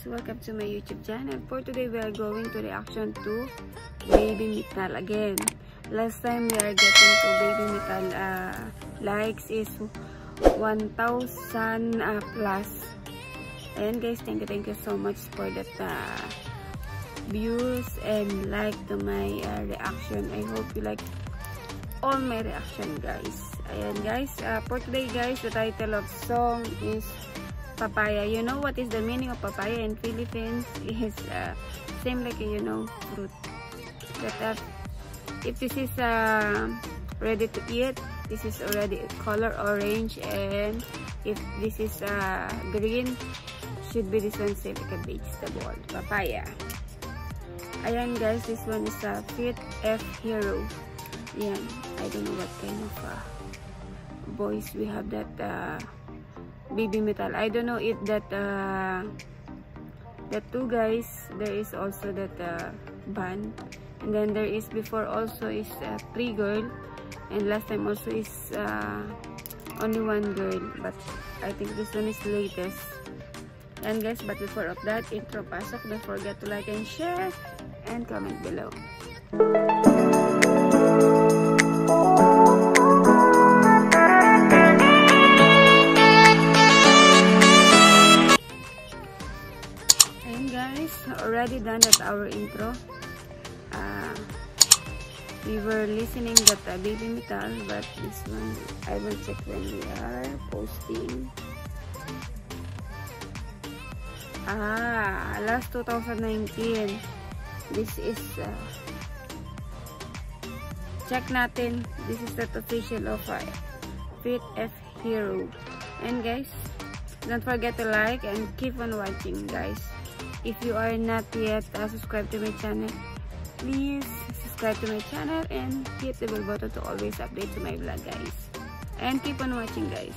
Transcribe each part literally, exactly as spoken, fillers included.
welcome to my YouTube channel. For today, we are going to reaction to Baby Metal again. Last time we are getting to Baby Metal uh, likes is one thousand uh, plus. And guys, thank you, thank you so much for that uh, views and like to my uh, reaction. I hope you like all my reaction, guys. Ayan guys, uh, for today guys, the title of song is Papaya. You know what is the meaning of papaya in Philippines? Is uh, same like you know fruit. That uh, if this is uh, ready to eat, this is already color orange, and if this is uh, green, should be this one same like a vegetable. Papaya. Ayan guys, this one is a uh, Fit F Hero. Yan, I don't know what kind of uh, voice we have that. Uh, Baby Metal. I don't know if that uh, that two guys, there is also that uh, band, and then there is before also is uh, three girl, and last time also is uh, only one girl, but I think this one is latest. And guys, but before of that, intro pasok, don't forget to like and share and comment below. Already done at our intro. Uh, we were listening that uh, Baby Metal, but this one I will check when we are posting. Ah, last two thousand nineteen. This is uh, check natin. This is the official of uh, Fit F Hero. And guys, don't forget to like and keep on watching, guys. If you are not yet uh, subscribed to my channel, please subscribe to my channel and hit the bell button to always update to my vlog, guys. And keep on watching, guys.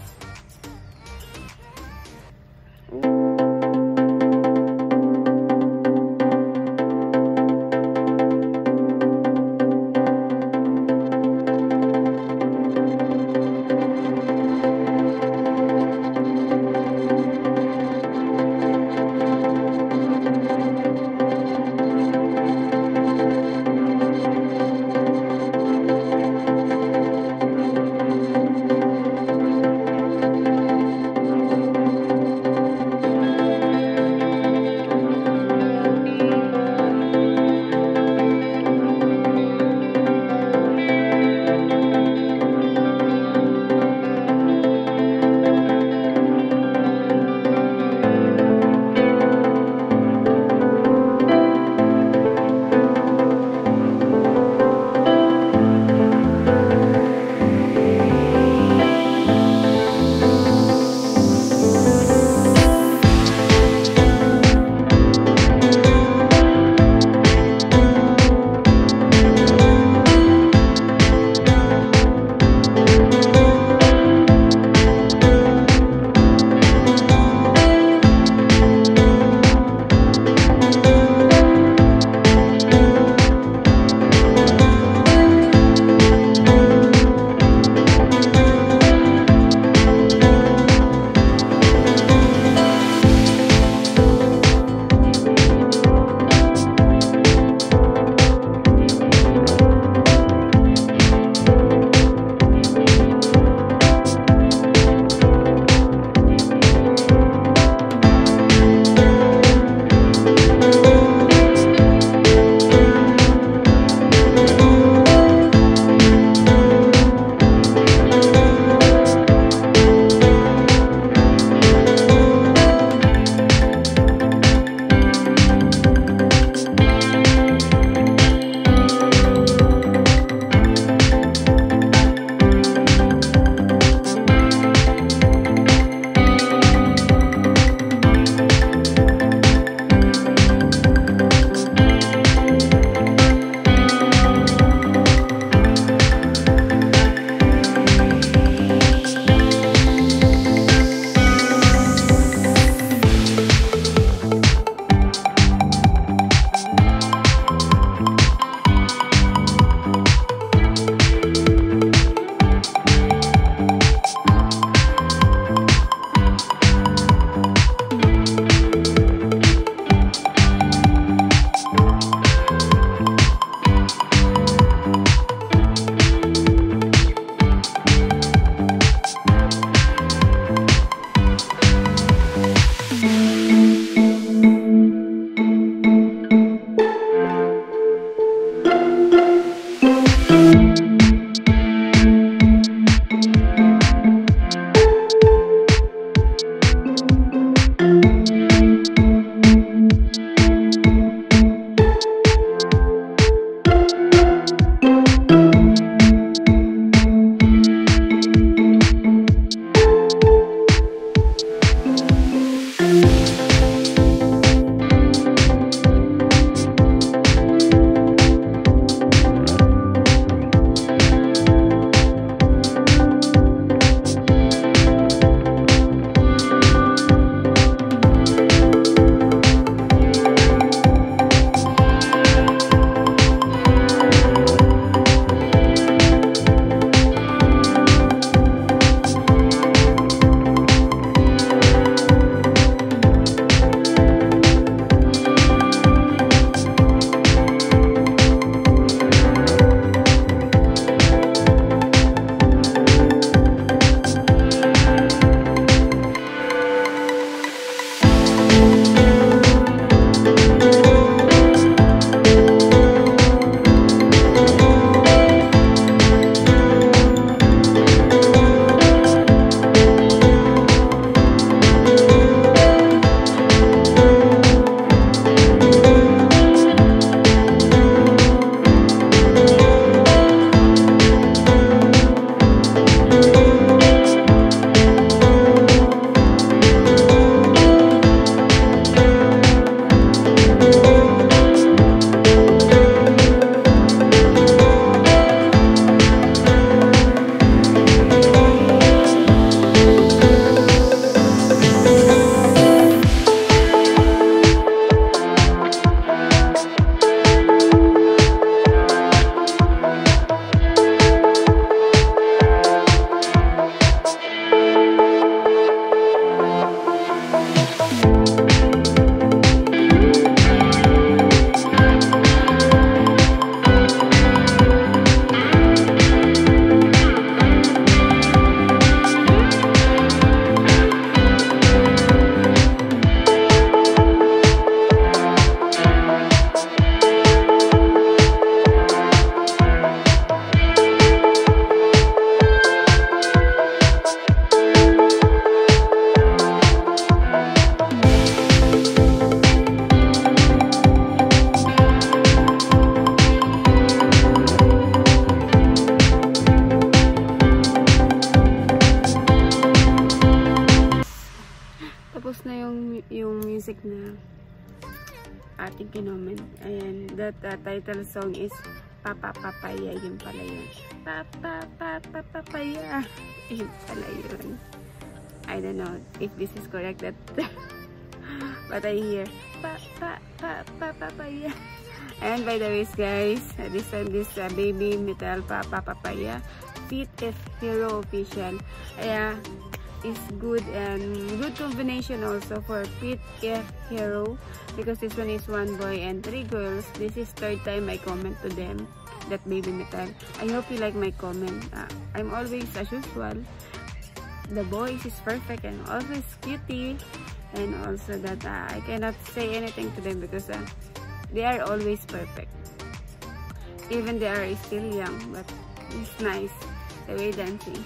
na ating kinoment. Ayan, that uh, title song is Papa Papaya, yun pala yun. Papa Papa Papaya, yun pala yun. I don't know if this is correct, that but I hear Papa Papa Papaya. And by the way guys, this one, this uh, Baby Metal Papa Papaya Fit F Hero Official. Yeah, is good and good combination also for Fit F Hero, because this one is one boy and three girls. This is third time I comment to them, that Baby Metal. I hope you like my comment. uh, I'm always as usual, the boys is perfect and always cutie, and also that uh, I cannot say anything to them because uh, they are always perfect, even they are still young, but it's nice the way dancing.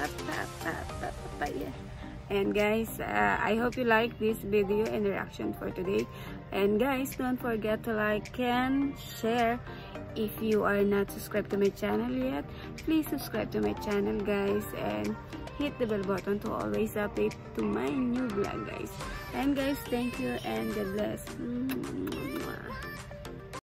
And guys, uh, I hope you like this video and reaction for today. And guys, don't forget to like and share. If you are not subscribed to my channel yet, please subscribe to my channel guys, and hit the bell button to always update to my new vlog guys. And guys, thank you and God bless.